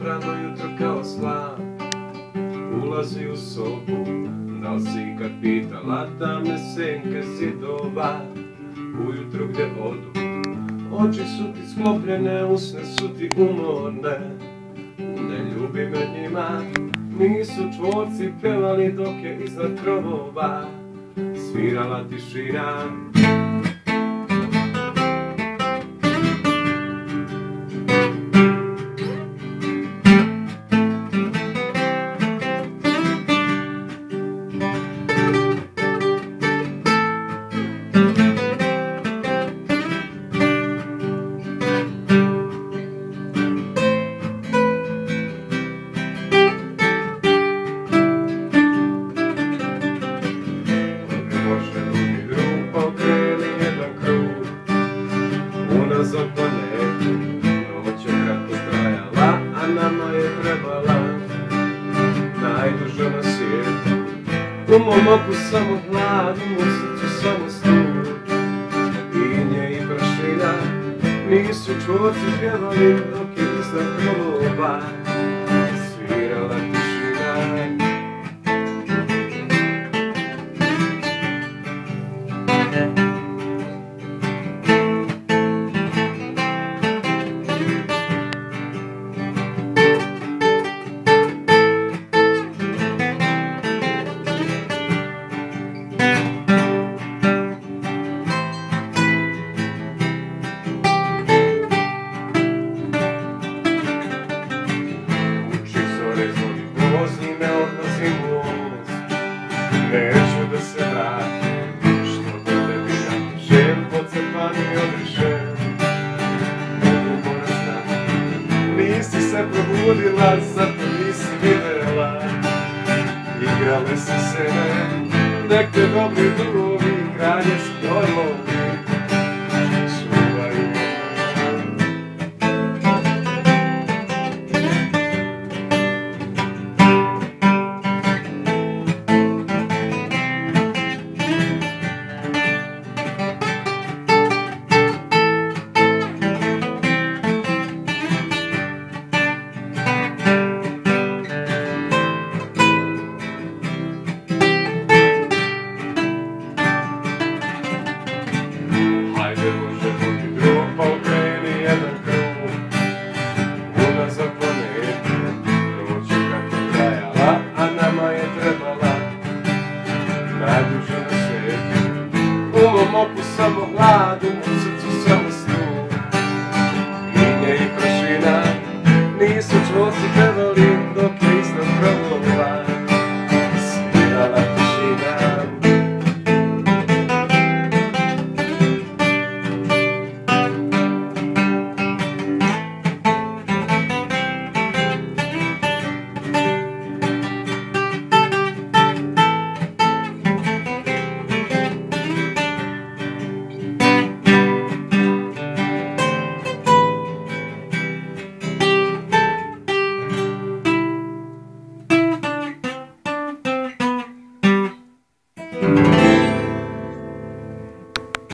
rano jutro kao slab ulazi u sobu. Da li si kad pitala tamne senke zidova ujutro gdje odu? Oči su ti sklopljene, usne su ti umorne. Ne ljubi me njima, nisu čvorci pevali dok je iznad krovova svirala tišina. Za planetu noć je kratko trajala, a nama je trebala najduža na svijetu. U mom oku samo hlad, u mom srcu samo stud, i nje i prašina. Nisu čvorci pjevali dok je iznad krovova svirala tišina. Neću da se vratim, što da tebi napišem, pocepan i odrišem. Mogu moram znati, nisi se probudila, zato nisi videla. Igrale su sene, nek te dobri drugovi, kraljevski orlovi čuvaju. Najduža na svijetu, u mom oku samo hlad, u mom srcu samo stud, i nje i prašina. Nisu čvorci pevali